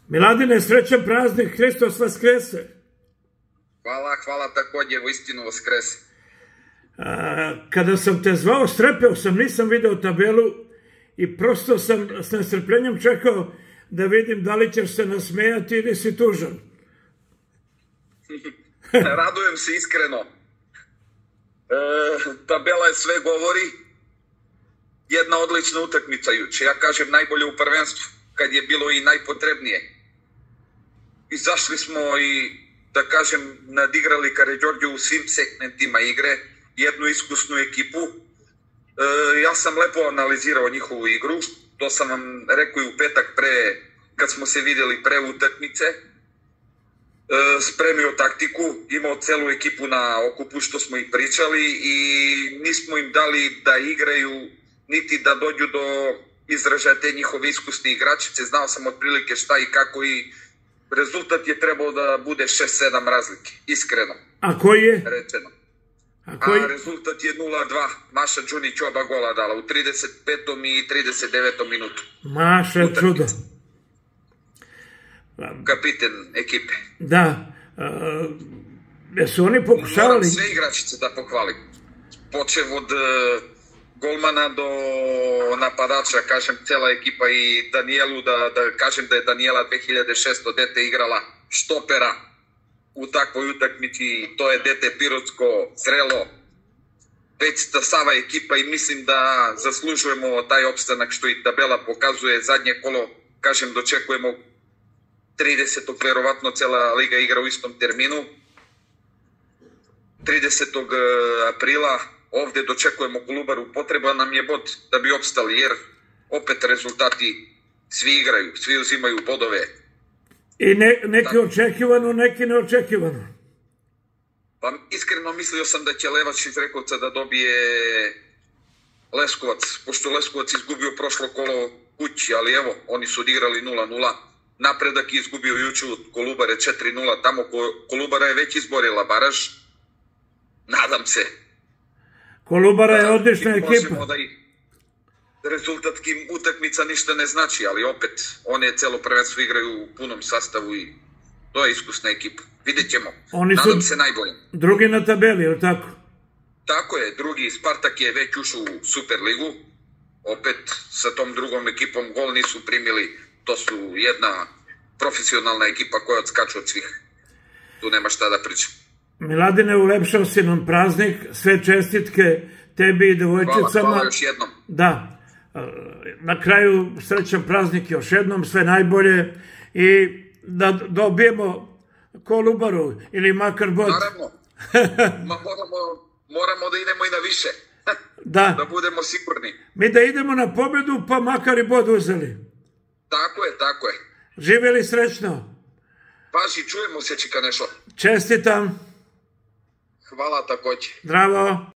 Miladine, srećan praznik, Hristos vaskrese. Hvala takođe, u istinu vaskrese. Kada sam te zvao, strepeo sam, nisam video tabelu i prosto sam s nestrpljenjem čekao da vidim da li ćeš se nasmejati ili si tužan. Radujem se iskreno. Tabela je sve govori. Jedna odlična utakmica juče. Ja kažem najbolje u prvenstvu, kad je bilo i najpotrebnije. Izašli smo i, da kažem, nadigrali Karađorđe u svim segmentima igre, jednu iskusnu ekipu. Ja sam lepo analizirao njihovu igru, to sam vam rekao i u petak kad smo se vidjeli pre utakmice. Spremio taktiku, imao celu ekipu na okupu što smo i pričali i nismo im dali da igraju niti da dođu do izražaja te njihove iskusne igračice. Znao sam otprilike šta i kako i rezultat je trebao da bude 6-7 razlike, iskreno. A koji je? Rečeno. A rezultat je 0-2. Maša Đunić oba gola dala u 35. i 39. minutu. Maša, čudo. Kapiten ekipe. Da. Jesu oni pokušavali? Moram sve igračice da pohvalim. Počev od golmana do napadača, kažem, cela ekipa i Danijelu, da kažem da je Danijela 2600 dete igrala štopera u takvoj utakmici, to je dete pirotsko, zrelo, već ta Sava ekipa i mislim da zaslužujemo taj opstanak što i tabela pokazuje. Zadnje kolo, kažem, dočekujemo 30. verovatno cela liga igra u istom terminu. 30. aprila ovde dočekujemo Kolubaru, potreban nam je bod da bi opstali, jer opet rezultati svi igraju, svi uzimaju bodove. I neki očekivano, neki neočekivano. Pa iskreno mislio sam da će Levač iz Rekovca da dobije Leskovac, pošto Leskovac izgubio prošlo kolo kući, ali evo, oni su odigrali 0-0. Napredak je izgubio juče od Kolubare 4-0, tamo Kolubara je već izborila baraž. Nadam se. Kolubara je odlična ekipa. Rezultatskim utakmica ništa ne znači, ali opet, one celo prvenstvo igraju u punom sastavu i to je iskusna ekipa. Vidjet ćemo. Nadam se najbolje. Drugi na tabeli, je li tako? Tako je, drugi. Spartak je već ušao u Superligu. Opet sa tom drugom ekipom gol nisu primili. To su jedna profesionalna ekipa koja odskaču od svih. Tu nema šta da pričam. Miladine, ulepšao si nam praznik, sve čestitke tebi i devojčicama. Hvala još jednom. Da. Na kraju srećan praznik još jednom, sve najbolje i da dobijemo Kolubaru ili makar bod. Naravno. Moramo da idemo i na više. Da. Da budemo sigurni. Mi da idemo na pobedu pa makar i bod uzeli. Tako je. Živjeli srećno. Paži, čujemo se, Čika Nešo. Čestitam. Hvala takođe. Zdravo.